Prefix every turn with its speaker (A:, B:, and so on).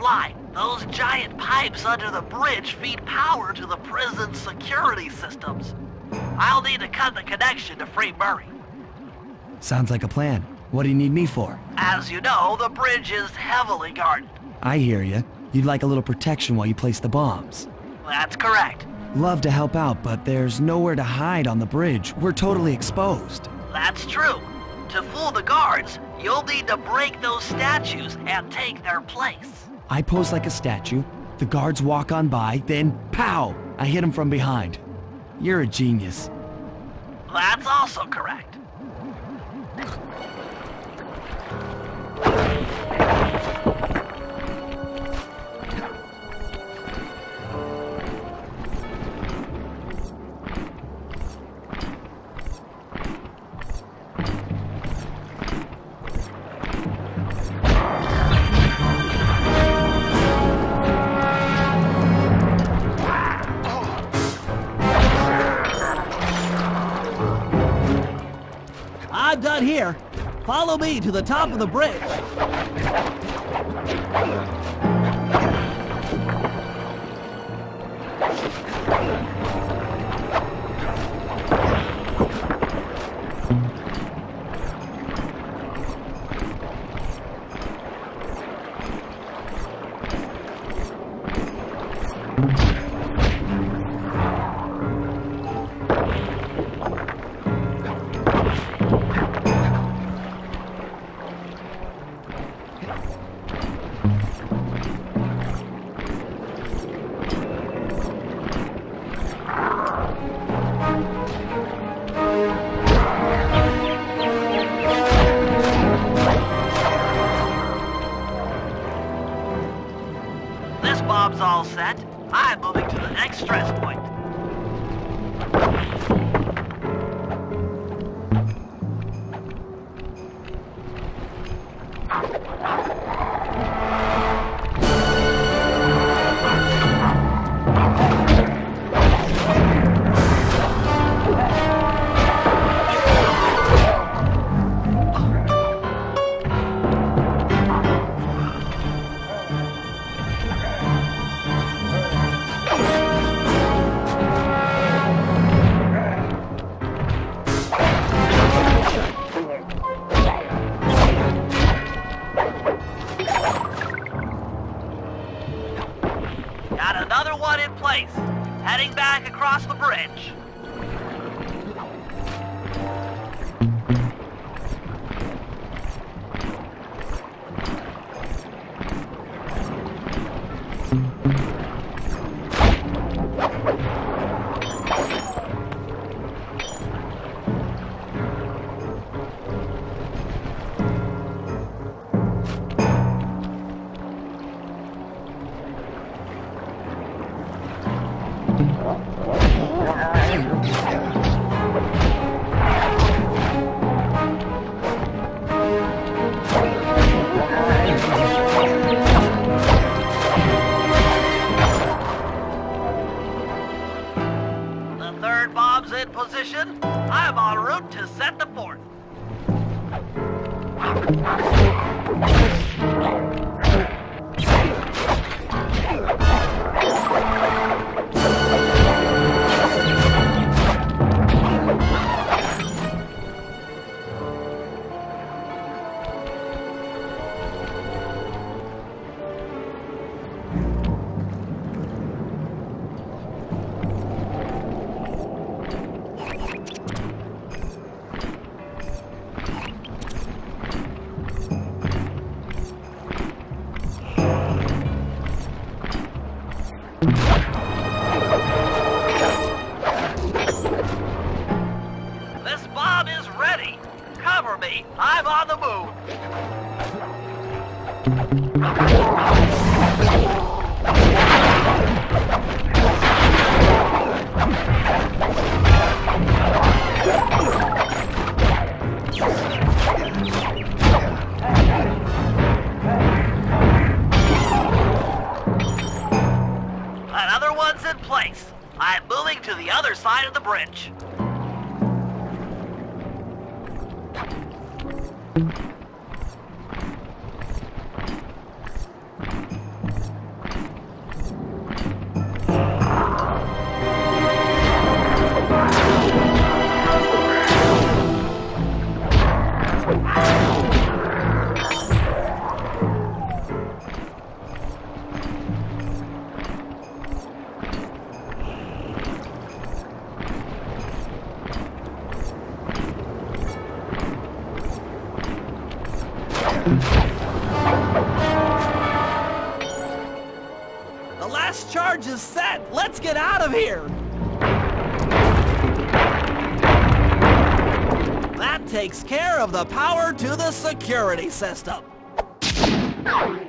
A: lie. Those giant pipes under the bridge feed power to the prison's security systems. I'll need to cut the connection to free Murray.
B: Sounds like a plan. What do you need me for?
A: As you know, the bridge is heavily guarded.
B: I hear you. You'd like a little protection while you place the bombs.
A: That's correct.
B: Love to help out, but there's nowhere to hide on the bridge. We're totally exposed.
A: That's true. To fool the guards, you'll need to break those statues and take their place.
B: I pose like a statue, the guards walk on by, then pow! I hit them from behind. You're a genius.
A: That's also correct.
C: I'm done here. Follow me to the top of the bridge. This bomb's all set. I'm moving to the next stress point. Got another one in place. Heading back across the bridge. The third bomb's in position. I'm en route to set the fourth. This bomb is ready. Cover me. I'm on the move. Another one's in place. I'm moving to the other side of the bridge.
A: The last charge is set. Let's get out of here. That takes care of the power to the security system.